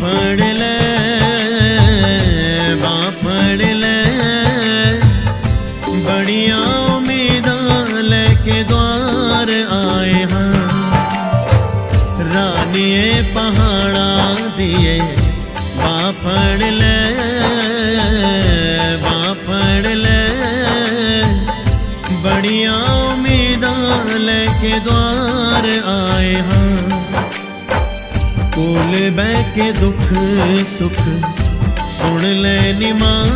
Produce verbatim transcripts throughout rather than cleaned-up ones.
फड़ ले बांह फड़ ले, बड़िया उम्मीदां लेके द्वार आए हाँ। रानिए पहाड़ा दिए बांह फड़ ले बांह फड़ ले, बड़िया उम्मीदां लेके द्वार आए हाँ। कोल बह के दुख सुख सुन ले नी मां,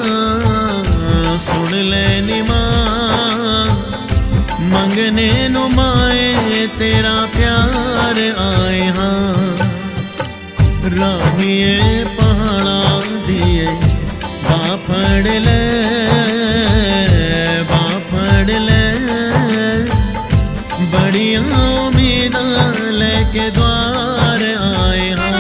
सुन ले नी मां, मंगने नु माए तेरा प्यार आए हाँ। रानिए पहाड़ा दिए बांह फड़ ले बांह फड़ ले, बड़िया उम्मीदां लेके द्वार आए हाँ।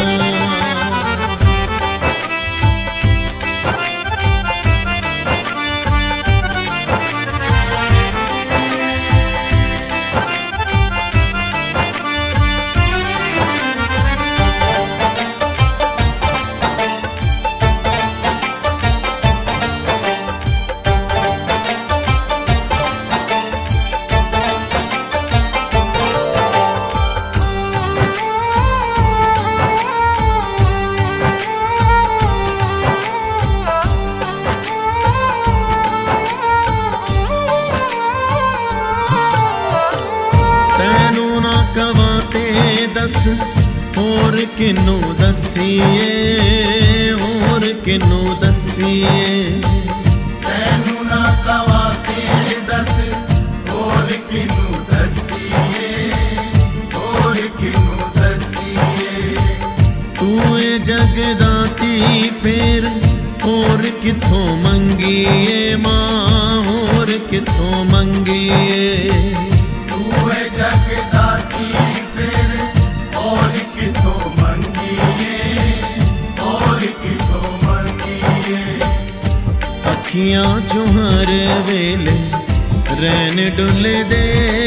दस होर किनू दसीए, होर किनू दसीए, तैनू ना कवा के दस होर किनू दसीए, होर किनू दसीए। तू ए जगदाती फिर होर किथों मंगीए मां, होर किथों मंगीए। तू ए जगदाती फिर और किथों मंगीए, और किथों मंगीए। अखियां चों हर वेले रैन डुल दे,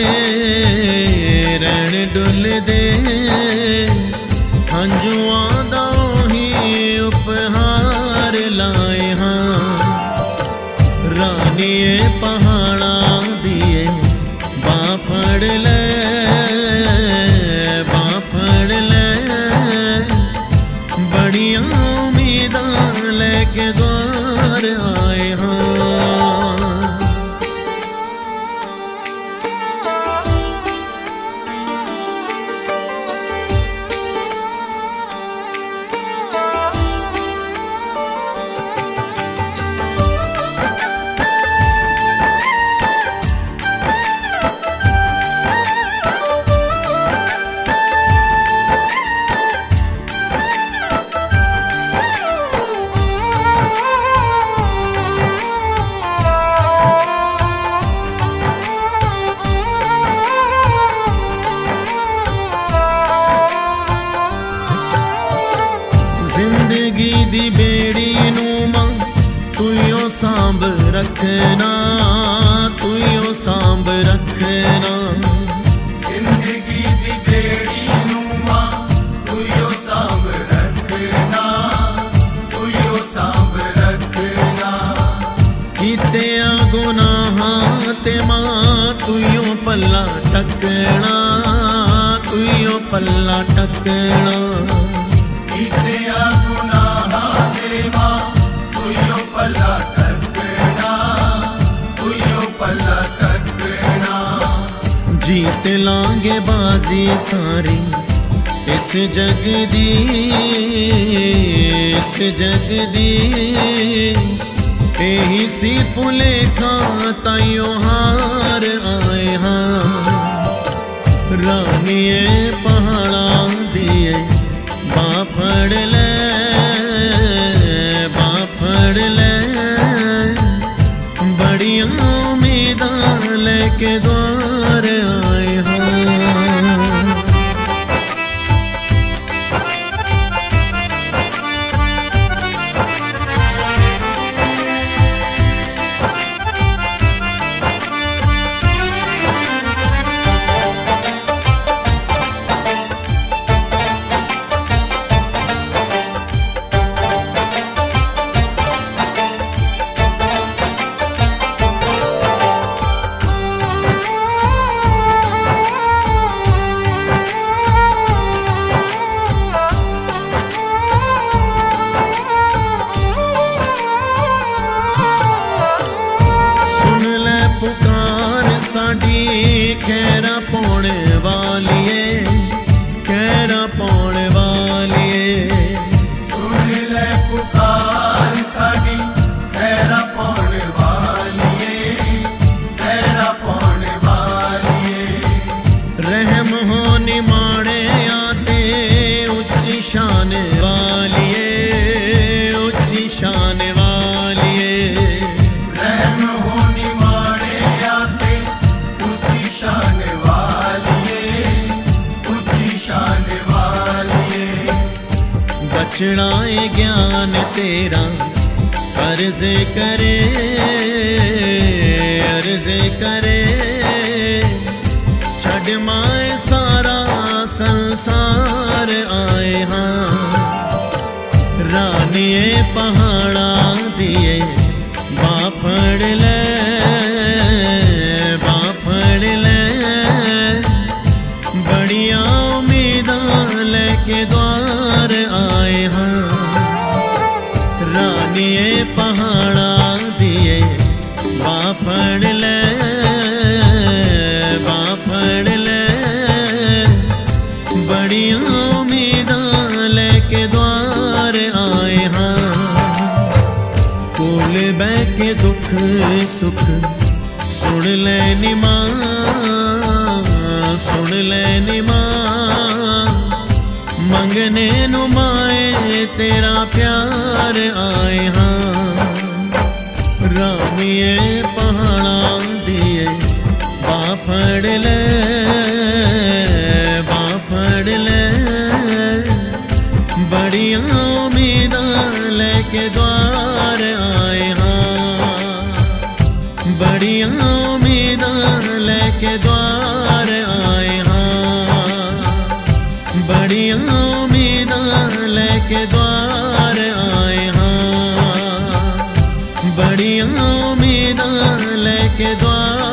रैन डुल दे, हंजुआं दा ही उपहार लाए हाँ। रानिए पहाड़ा दिए बांह फड़ ले बांह फड़ ले, बड़िया उम्मीदां लेके द्वार आए हाँ। जिंदगी दी बेड़ी नू मां तुइयों सांभ रखना, तुइयों सांभ रखना। जिंदगी दी बेड़ी नू मां तुइयों सांभ रखना, तुइयों सांभ रखना। कीतिया गुनाहां ते मां तुइयों पल्ला टकना, तुइयों पल्ला टकना। कीतिया गुनाहां ते मां तुइयों पल्ला टकना, तुइयों पल्ला टकना। जीत लांगे बाजी सारी इस जग दी, इस जग दी। यही सी भुलेखा ताइयों हार आए हाँ। रानिए पहाड़ा दिए बांह फड़ ले बांह फड़ ले, बड़िया उम्मीदां लेके द्वार आए हाँ। खैरा पाने वालिए, खैरा पाने वालिए। सुन ले पुकार साडी खैरा पाने वालिए, खैरा पाने वालिए। रहम हो निमाणे आते उच्ची शान वालिए, उच्ची शान वालिए। रहम हो निमाणे आते उच्ची शान वालिए, उच्ची शान वालिए। बचड़ा ए ज्ञान तेरा अर्ज करे, अर्ज करे। छड़ माए सारा संसार आए हाँ। रानिए पहाड़ा दिए बाफड़ ले, बाफड़ ले। बड़िया उम्मीदां लेके द्वार आए हाँ। रानिए पहाड़ा दिए बाफड़ ले, बाफड़ ले। बड़िया उम्मीदां लेके द्वार आए हाँ। कोल बह के दुख सुख सुन ले मां, सुन ले मां। मंगने नु माए तेरा प्यार आए हाँ। रामिए पहाड़ा दिए बाफड़ ले, बाफड़ ले। बड़िया उम्मीदां लेके द्वार आए हाँ। बड़िया उम्मीदां लेके द्वार आए हाँ। बड़िया उम्मीदां लेके द्वार आए हाँ। बड़िया उम्मीदां लेके द्वार